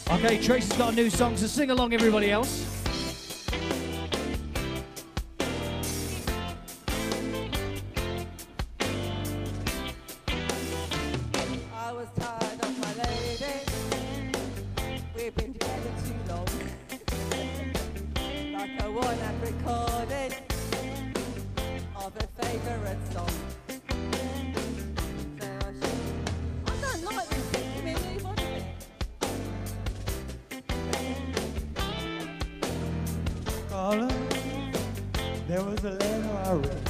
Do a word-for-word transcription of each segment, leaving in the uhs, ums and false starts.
Okay, Tracy's got a new song, so sing along, everybody else. I was tired of my lady. We've been together too long. Like I want that recording of a favourite song. So I should. I don't like this thing. Give me a new one of it. Caller, there was a letter I read.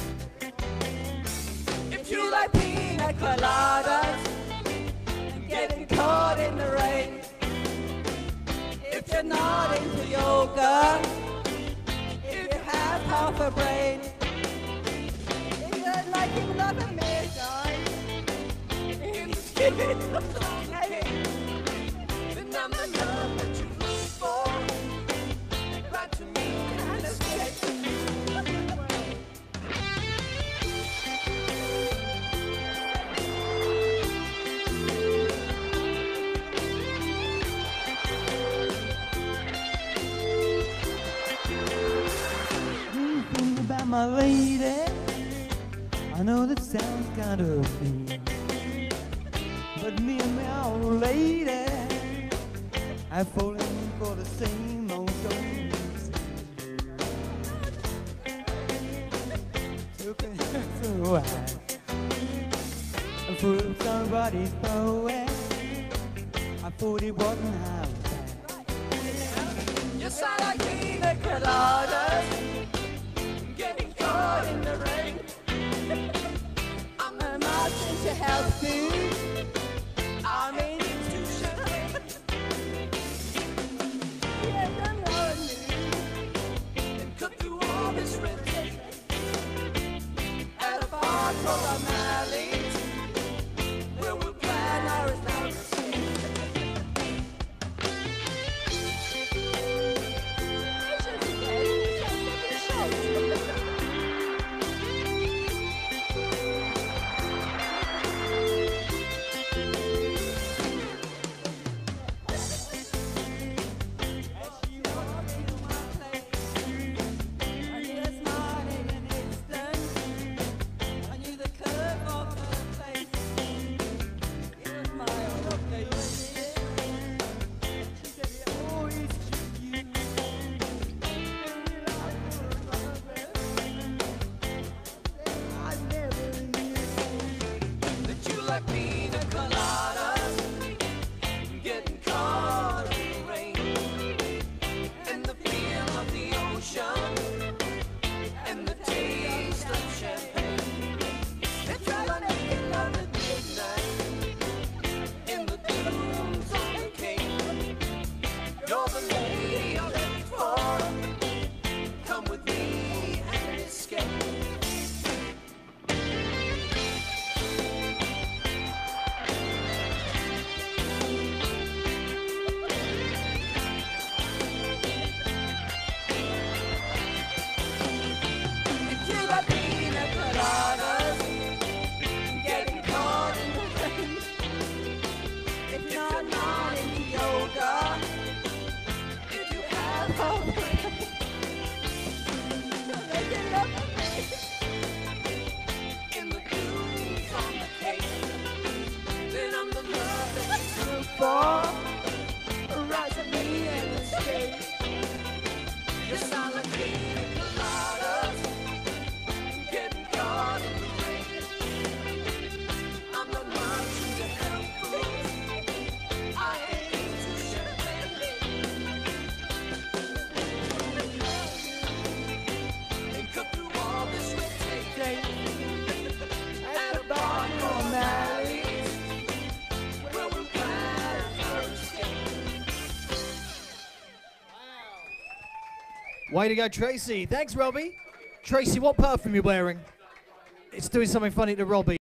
If you like pina coladas and getting caught in the rain, if you're not into yoga, if you have half a brain, if you don't like it, love a midnight, if you give it a okay, then I'm the love that you look for. Right to me and escape. Think about my lady. I know that sounds kind of mean, but me and my old lady, I've fallen for the same old games. Took it so high, I put somebody's poet. I thought it wasn't how bad. Yes, I like pina coladas, getting caught in the rain. I'm not much into health food. I'm into champagne. Yeah, don't know me. And cut through all this red tape. At a bar called O'Malley's, where we'll plan our establishment. Like pina coladas, getting caught in the rain, and the feel of the ocean, and the taste of champagne. They try to make it love at midnight, in the dunes on the cape. You're the lady I'm looking for. Come with me and escape. Right to me and escape. Yes, I like pina coladas, getting caught in the rain. I'm not much into health food. I ain't into champagne. And cut through all this red tape. At a bar called O'Malley's, where we'll plan our escape. Way to go, Tracy. Thanks, Robbie. Tracy, what perfume you wearing? It's doing something funny to Robbie.